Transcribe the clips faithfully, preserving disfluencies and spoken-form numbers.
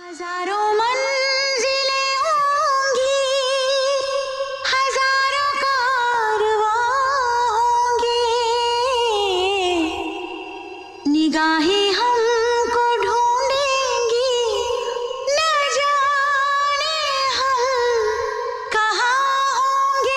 हजारों मंजिलें होंगी, हजारों कारवां होंगे, निगाहें हमको ढूंढेंगी, न जाने हम कहाँ होंगे।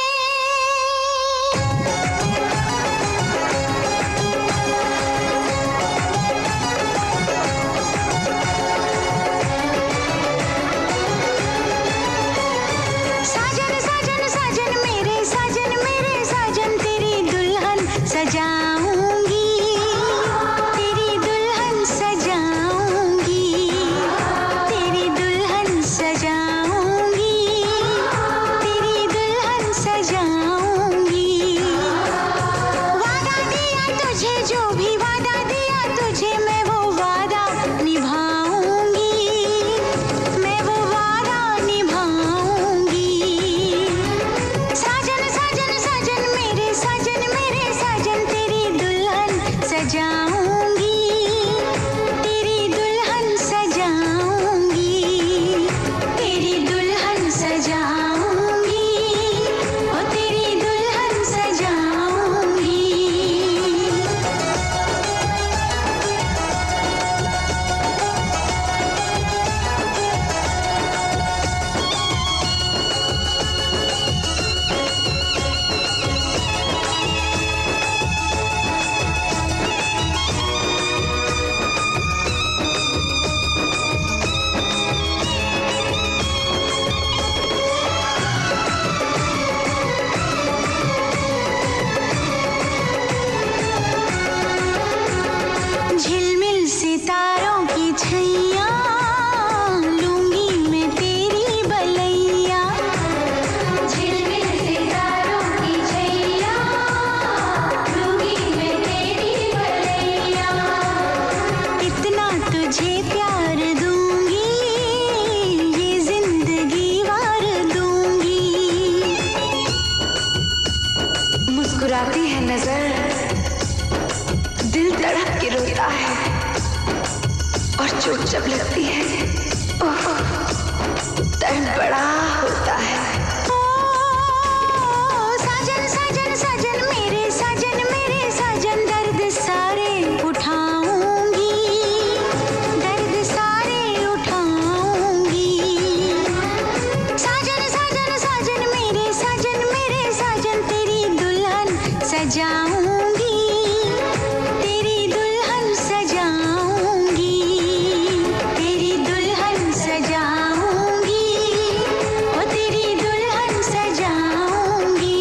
साजन साजन साजन मेरे साजन मेरे साजन तेरी दुल्हन सजाऊंगी, तेरी दुल्हन सजाऊंगी, तेरी दुल्हन सजाऊंगी, तेरी दुल्हन सजाऊंगी। वादा दिया तुझे, जो भी वादा दिया तुझे, मैं वो वादा निभाऊंगी, मैं वो वादा निभाऊंगी। साजन साजन साजन मेरे साजन मेरे साजन तेरी दुल्हन सजाऊंगी, तेरी दुल्हन सजाऊंगी, तेरी दुल्हन सजाऊंगी, ओ तेरी दुल्हन सजाऊंगी। झिलमिल सितारों की छैया, लूंगी मैं तेरी बलैया। झिलमिल सितारों की छैया, लूंगी मैं तेरी बलैया। इतना तुझे प्यार दूंगी, ये जिंदगी वार दूंगी। मुस्कुराती है नजर, दिल तड़प के रोता है, और चोट जब लगती है, ओह, दर्द बड़ा होता है। ओ, साजन साजन साजन मेरे साजन मेरे साजन दर्द सारे उठाऊंगी, दर्द सारे उठाऊंगी। साजन साजन साजन मेरे साजन मेरे साजन तेरी दुल्हन सजाऊंगी, तेरी दुल्हन सजाऊंगी, तेरी दुल्हन सजाऊंगी, ओ तेरी दुल्हन सजाऊंगी।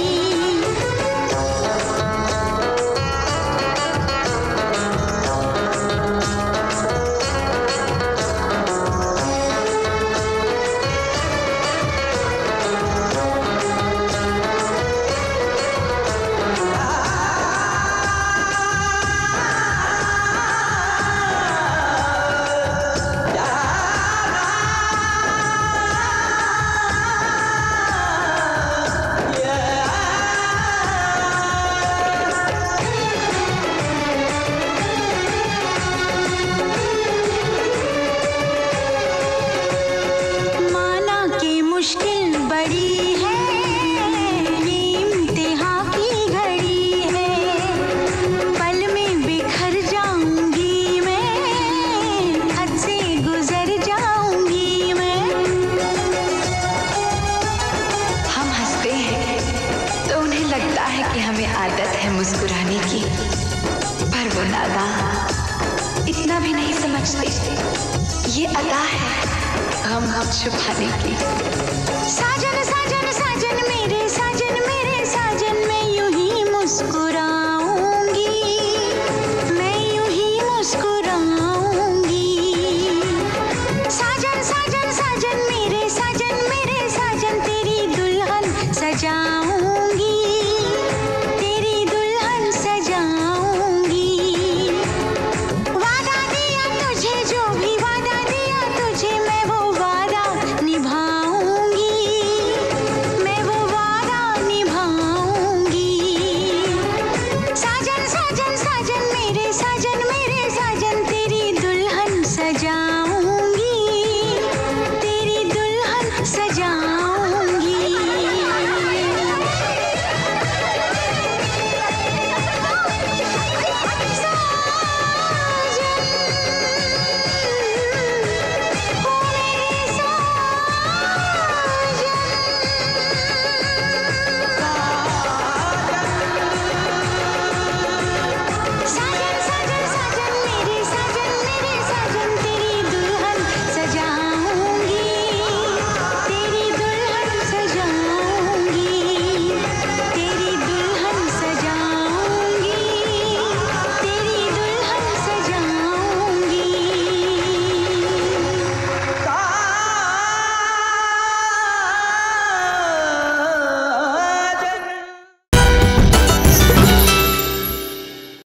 माना कि मुश्किल बड़ी है, ये इम्तिहां की घड़ी है, पल में बिखर जाऊंगी मैं, हद से गुजर जाऊंगी मैं। हम हंसते हैं तो उन्हें लगता है कि हमें आदत है मुस्कुराने की, पर वो नादान इतना भी नहीं समझते, ये अदा है हम हम छुपाने की। साजन साजन साजन में